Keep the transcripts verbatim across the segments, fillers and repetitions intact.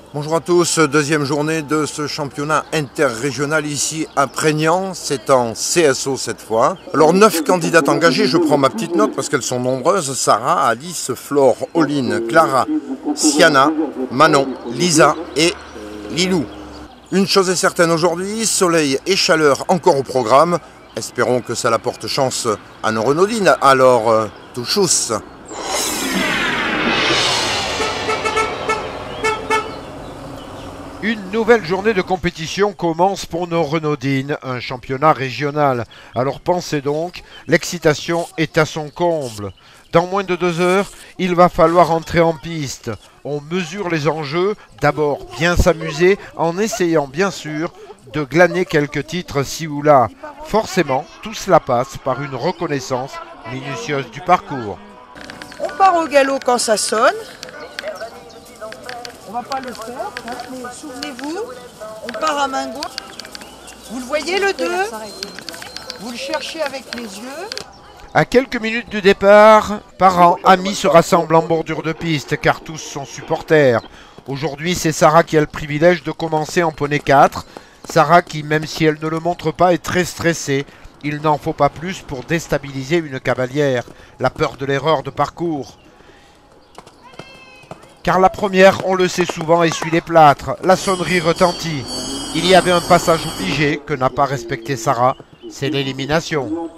Bonjour à tous, deuxième journée de ce championnat interrégional ici à Prégnant, c'est en C S O cette fois. Alors neuf candidates engagées, je prends ma petite note parce qu'elles sont nombreuses. Sarah, Alice, Flore, Oline, Clara, Siana, Manon, Lisa et Lilou. Une chose est certaine aujourd'hui, soleil et chaleur encore au programme. Espérons que ça apporte chance à nos Renaudines. Alors, euh, touchous. Une nouvelle journée de compétition commence pour nos Renaudines, un championnat régional. Alors pensez donc, l'excitation est à son comble. Dans moins de deux heures, il va falloir entrer en piste. On mesure les enjeux, d'abord bien s'amuser en essayant bien sûr de glaner quelques titres ci ou là. Forcément, tout cela passe par une reconnaissance minutieuse du parcours. On part au galop quand ça sonne. On va pas le faire, hein, mais souvenez-vous, on part à main gauche. Vous le voyez le deux, vous le cherchez avec les yeux. À quelques minutes du départ, parents, amis se rassemblent en bordure de piste car tous sont supporters. Aujourd'hui, c'est Sarah qui a le privilège de commencer en poney quatre. Sarah qui, même si elle ne le montre pas, est très stressée. Il n'en faut pas plus pour déstabiliser une cavalière. La peur de l'erreur de parcours. Car la première, on le sait souvent, essuie les plâtres. La sonnerie retentit. Il y avait un passage obligé que n'a pas respecté Sarah. C'est l'élimination.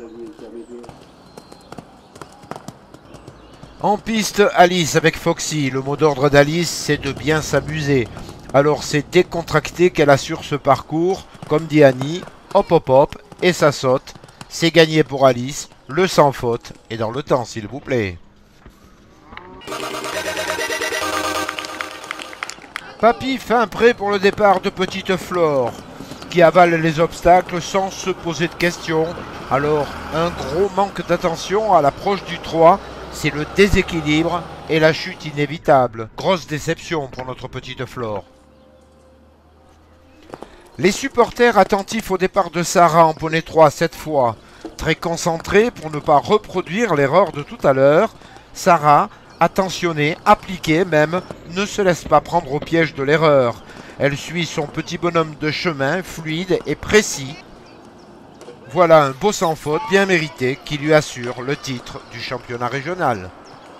En piste, Alice avec Foxy. Le mot d'ordre d'Alice, c'est de bien s'amuser. Alors c'est décontracté qu'elle assure ce parcours. Comme dit Annie, hop hop hop, et ça saute. C'est gagné pour Alice. Le sans faute. Et dans le temps, s'il vous plaît. Papy fin prêt pour le départ de Petite Flore, qui avale les obstacles sans se poser de questions. Alors, un gros manque d'attention à l'approche du trois, c'est le déséquilibre et la chute inévitable. Grosse déception pour notre Petite Flore. Les supporters attentifs au départ de Sarah en poney trois cette fois, très concentrés pour ne pas reproduire l'erreur de tout à l'heure, Sarah, attentionnée, appliquée même, ne se laisse pas prendre au piège de l'erreur. Elle suit son petit bonhomme de chemin, fluide et précis. Voilà un beau sans faute bien mérité qui lui assure le titre du championnat régional.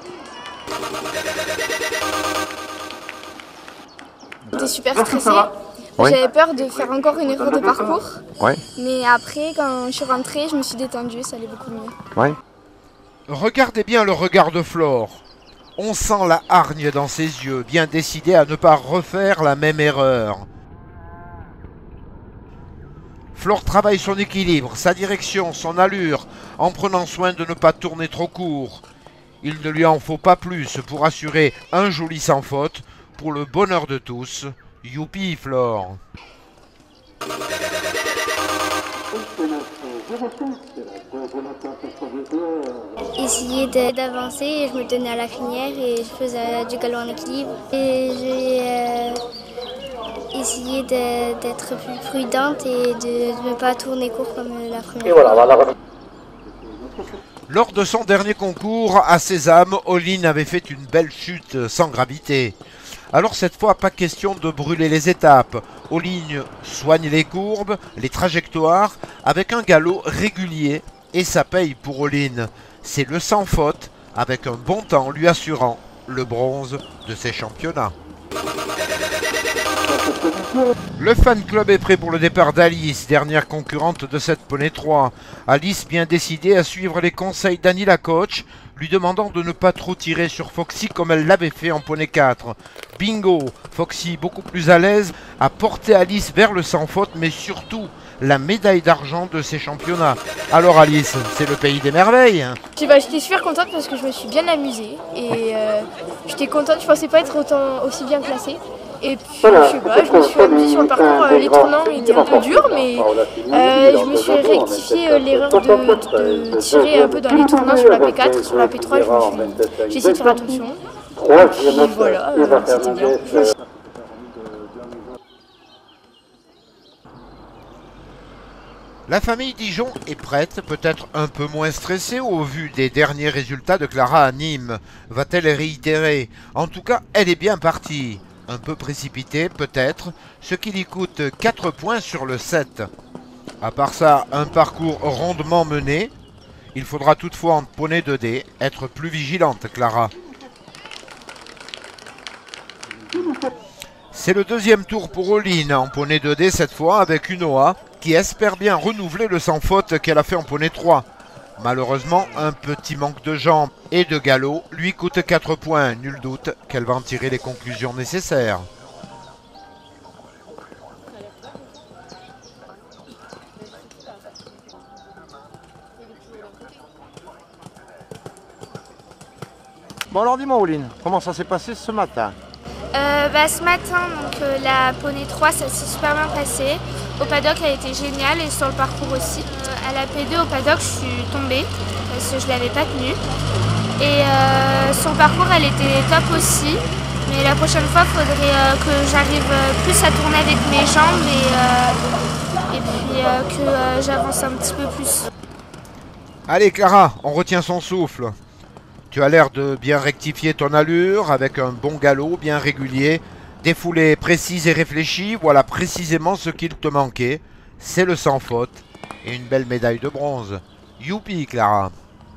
J'étais super stressée. Oui. J'avais peur de faire encore une erreur de parcours. Ouais. Mais après, quand je suis rentrée, je me suis détendue, ça allait beaucoup mieux. Ouais. Regardez bien le regard de Flore. On sent la hargne dans ses yeux, bien décidée à ne pas refaire la même erreur. Flore travaille son équilibre, sa direction, son allure, en prenant soin de ne pas tourner trop court. Il ne lui en faut pas plus pour assurer un joli sans faute, pour le bonheur de tous. Youpi, Flore! Essayer d'avancer, et je me tenais à la crinière et je faisais du galop en équilibre. Et j'ai euh, essayé d'être plus prudente et de ne pas tourner court comme la première fois. Lors de son dernier concours à Sésame, Oline avait fait une belle chute sans gravité. Alors cette fois, pas question de brûler les étapes. Oline soigne les courbes, les trajectoires, avec un galop régulier. Et ça paye pour Oline. C'est le sans faute, avec un bon temps lui assurant le bronze de ces championnats. Le fan club est prêt pour le départ d'Alice, dernière concurrente de cette poney trois. Alice bien décidée à suivre les conseils d'Annie la coach, lui demandant de ne pas trop tirer sur Foxy comme elle l'avait fait en poney quatre. Bingo! Foxy, beaucoup plus à l'aise, a porté Alice vers le sans faute, mais surtout la médaille d'argent de ces championnats. Alors Alice, c'est le pays des merveilles. Bah, j'étais super contente parce que je me suis bien amusée et euh, j'étais contente, je pensais pas être autant, aussi bien classée. Et puis je sais pas, je me suis amusée sur le parcours, euh, les tournants étaient un peu durs, mais euh, je me suis rectifié euh, l'erreur de, de, de tirer un peu dans les tournants sur la P quatre, sur la P trois, j'ai essayé de faire attention. Et puis voilà, euh, c'était bien. La famille Dijon est prête, peut-être un peu moins stressée au vu des derniers résultats de Clara à Nîmes. Va-t-elle réitérer? En tout cas, elle est bien partie. Un peu précipité peut-être, ce qui lui coûte quatre points sur le sept. À part ça, un parcours rondement mené. Il faudra toutefois en poney deux D être plus vigilante, Clara. C'est le deuxième tour pour Oline en poney deux D cette fois avec Unoa qui espère bien renouveler le sans faute qu'elle a fait en poney trois. Malheureusement, un petit manque de jambes et de galop lui coûte quatre points. Nul doute qu'elle va en tirer les conclusions nécessaires. Bon alors dis-moi Oline, comment ça s'est passé ce matin? Euh, bah, ce matin, donc, euh, la poney trois, ça s'est super bien passé. Au paddock, elle a été géniale et sur le parcours aussi. Euh, à la P deux, au paddock, je suis tombée parce que je ne l'avais pas tenue. Et euh, sur le parcours, elle était top aussi. Mais la prochaine fois, il faudrait euh, que j'arrive plus à tourner avec mes jambes et, euh, et puis euh, que euh, j'avance un petit peu plus. Allez Clara, on retient son souffle. Tu as l'air de bien rectifier ton allure avec un bon galop bien régulier, des foulées précises et réfléchies, voilà précisément ce qu'il te manquait. C'est le sans faute et une belle médaille de bronze. Youpi Clara.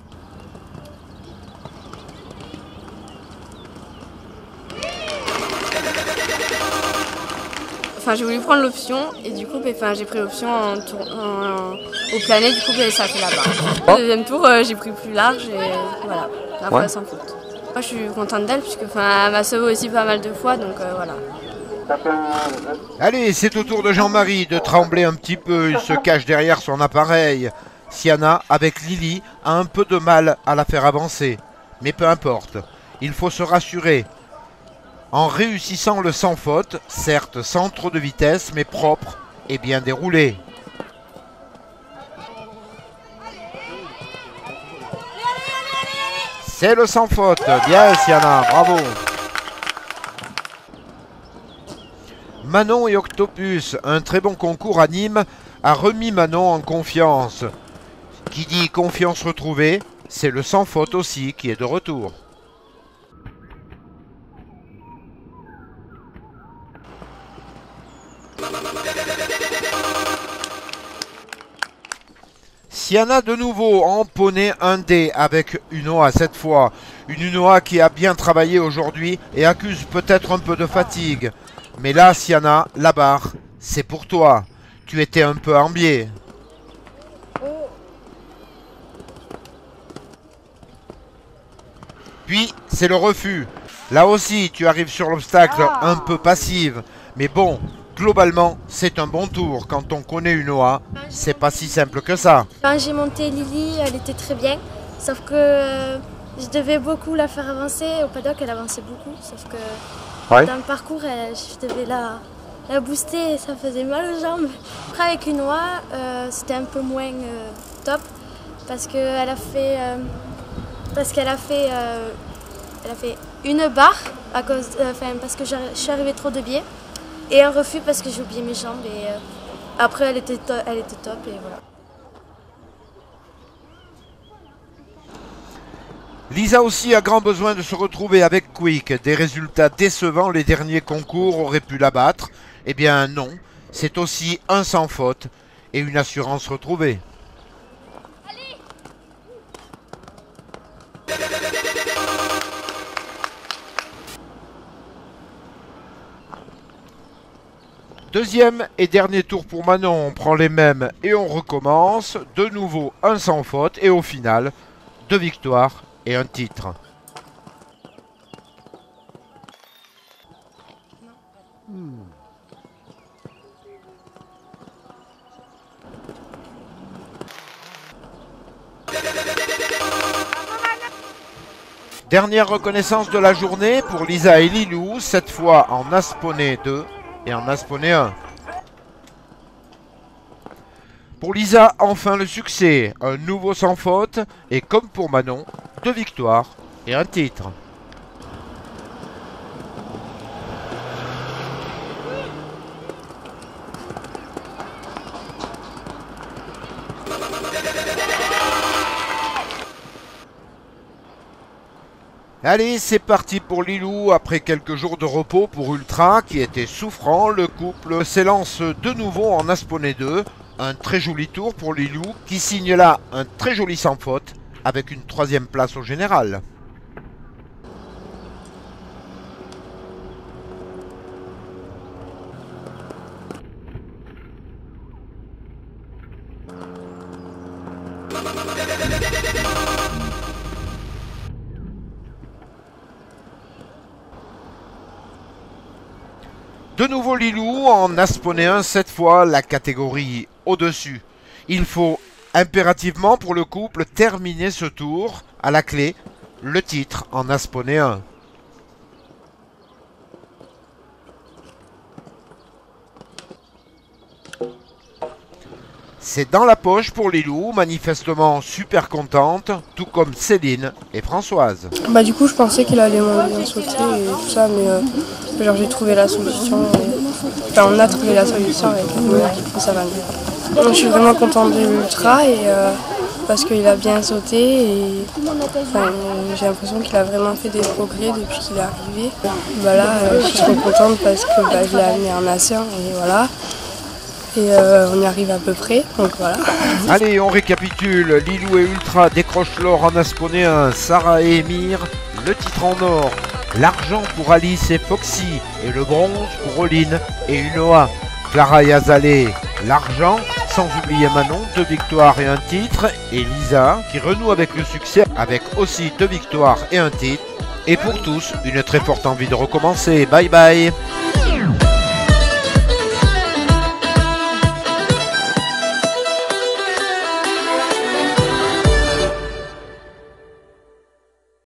Enfin, j'ai voulu prendre l'option et du coup, enfin, j'ai pris l'option en tour, en, au plané, du coup, ça fait là-bas. Au deuxième tour, euh, j'ai pris plus large et voilà, après ouais. Sans faute. Moi, je suis contente d'elle puisque, enfin, elle m'a sauvé aussi pas mal de fois, donc euh, voilà. Allez, c'est au tour de Jean-Marie de trembler un petit peu. Il se cache derrière son appareil. Siana, avec Lily, a un peu de mal à la faire avancer. Mais peu importe, il faut se rassurer. En réussissant le sans faute, certes sans trop de vitesse, mais propre et bien déroulé. C'est le sans faute. Bien Siana, bravo. Manon et Octopus, un très bon concours à Nîmes, a remis Manon en confiance. Qui dit confiance retrouvée, c'est le sans faute aussi qui est de retour. Siana de nouveau en poney un D avec Unoa cette fois. Une Unoa qui a bien travaillé aujourd'hui et accuse peut-être un peu de fatigue. Mais là Siana, la barre, c'est pour toi. Tu étais un peu en biais. Puis c'est le refus. Là aussi tu arrives sur l'obstacle un peu passive. Mais bon, globalement, c'est un bon tour. Quand on connaît Unoa, c'est pas si simple que ça. Quand j'ai monté Lily, elle était très bien. Sauf que euh, je devais beaucoup la faire avancer. Au paddock, elle avançait beaucoup. Sauf que ouais. Dans le parcours, elle, je devais la, la booster et ça faisait mal aux jambes. Après, avec Unoa, euh, c'était un peu moins euh, top. Parce qu'elle a fait... Euh, parce qu'elle a fait... Euh, elle a fait une barre à cause, euh, parce que je suis arrivée trop de biais. Et un refus parce que j'ai oublié mes jambes et euh, après elle était, elle était top et voilà. Lisa aussi a grand besoin de se retrouver avec Quick. Des résultats décevants, les derniers concours auraient pu la battre. Eh bien non, c'est aussi un sans faute et une assurance retrouvée. Deuxième et dernier tour pour Manon, on prend les mêmes et on recommence. De nouveau un sans faute et au final, deux victoires et un titre. Hmm. Dernière reconnaissance de la journée pour Lisa et Lilou, cette fois en As poney deux. Et en As poney un. Pour Lisa, enfin le succès. Un nouveau sans faute. Et comme pour Manon, deux victoires et un titre. Allez, c'est parti pour Lilou. Après quelques jours de repos pour Ultra qui était souffrant, le couple s'élance de nouveau en Asponey deux. Un très joli tour pour Lilou qui signe là un très joli sans faute avec une troisième place au général. De nouveau Lilou en Asponey un, cette fois la catégorie au-dessus. Il faut impérativement pour le couple terminer ce tour. À la clé, le titre en Asponey un. C'est dans la poche pour Lilou, manifestement super contente, tout comme Céline et Françoise. Bah du coup je pensais qu'il allait moins bien sauter et tout ça, mais euh, genre j'ai trouvé la solution. Et... Enfin on a trouvé la solution avec nous et ça va mieux. Donc, je suis vraiment contente de l'ultra et euh, parce qu'il a bien sauté et enfin, j'ai l'impression qu'il a vraiment fait des progrès depuis qu'il est arrivé. Bah là euh, je suis trop contente parce que bah, je l'ai amené en A C un et voilà. Et euh, on y arrive à peu près, donc voilà. Allez, on récapitule. Lilou et Ultra décrochent l'or en Asponey un. Sarah et Émir, le titre en or. L'argent pour Alice et Foxy. Et le bronze pour Oline et Unoa. Clara et Azalée, l'argent. Sans oublier Manon, deux victoires et un titre. Et Lisa, qui renoue avec le succès, avec aussi deux victoires et un titre. Et pour tous, une très forte envie de recommencer. Bye bye.